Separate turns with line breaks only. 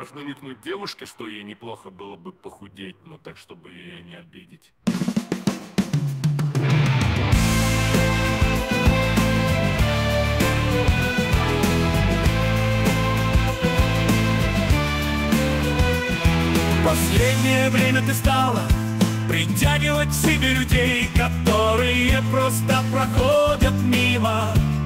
Как намекнуть девушке, что ей неплохо было бы похудеть, но так, чтобы ее не обидеть.
Последнее время ты стала притягивать к себе людей, которые просто проходят мимо.